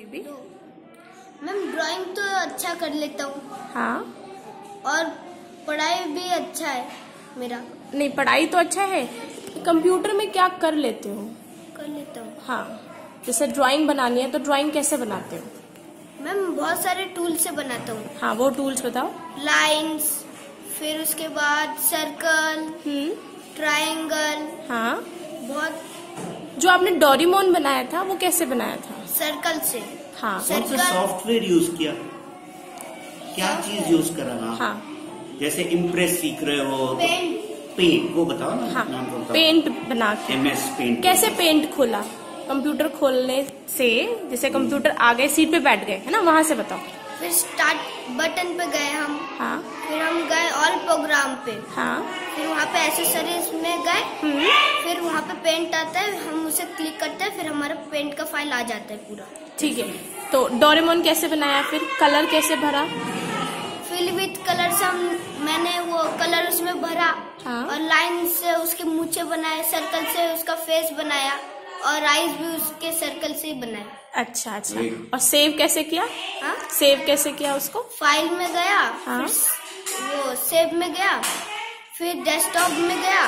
Baby? Ma'am drawing तो अच्छा कर लेता हूँ। हाँ, और पढ़ाई भी अच्छा है मेरा। नहीं पढ़ाई तो अच्छा है, कंप्यूटर में क्या कर लेते हो? कर लेता हूँ। हाँ, जैसे ड्राइंग बनानी है तो ड्राइंग कैसे बनाते हो? मैम बहुत सारे टूल से बनाता हूँ। हाँ, वो टूल्स बताओ। लाइंस, फिर उसके बाद सर्कल, ट्रायंगल। हाँ, बहुत। जो आपने डोरेमोन बनाया था वो कैसे बनाया था? सर्कल से। हाँ, कौन सा सॉफ्टवेयर यूज किया, क्या चीज यूज करा आप? हाँ, जैसे इम्प्रेस सीख रहे हो? पेंट वो बताओ ना। हाँ, नाम तो बताओ। पेंट बना के। MS paint. कैसे पेंट खोला? कंप्यूटर खोलने से, जैसे कंप्यूटर आ गए, सीट पे बैठ गए, है ना, वहाँ से बताओ। फिर स्टार्ट बटन पे गए हम। हाँ, फिर हम गए ऑल प्रोग्राम पे। हाँ, फिर वहाँ पे एक्सेसरीज में गए। फिर वहाँ पे पेंट आता है, हम उसे क्लिक करते हैं, फिर हमारा पेंट का फाइल आ जाता है पूरा। ठीक है। तो डोरेमोन कैसे बनाया, फिर कलर कैसे भरा? फिल विथ कलर से मैंने वो कलर उसमें भरा। हाँ। और लाइन से उसके मूछे बनाए, सर्कल से उसका फेस बनाया, और आईज भी उसके सर्कल से ही बनाए। अच्छा अच्छा। और सेव कैसे किया? हाँ, सेव कैसे किया उसको? फाइल में गया। हाँ। फिर वो सेव में गया, फिर डेस्कटॉप में गया,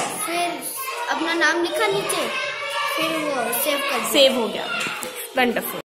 फिर अपना नाम लिखा नीचे, फिर वो सेव कर दिया। सेव हो गया। वंडरफुल।